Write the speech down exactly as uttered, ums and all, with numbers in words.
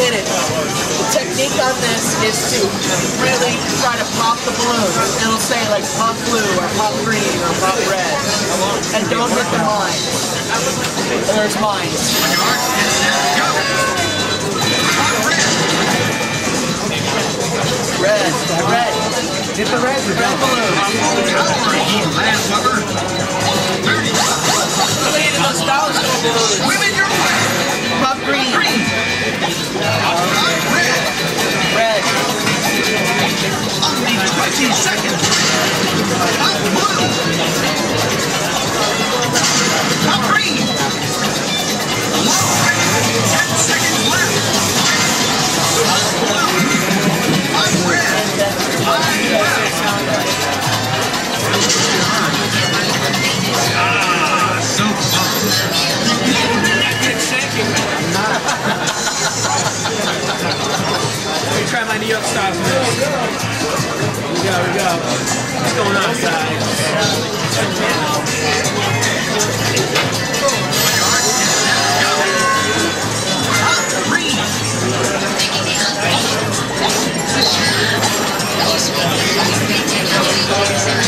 get it. The technique on this is to really try to pop the balloon. It'll say like pop blue or pop green or pop red. And don't hit the mines. There's mines. Red, red. Hit the red, the red balloon. Look at those nostalgia balloons. Pop green. Red. Only twenty seconds. Pop blue. Pop green. Ten seconds left. Pop blue. Pop red. Five left. Ah, so close. It's shaking. Let me try my New York style. Here we go, here we go. What's going on outside? Green.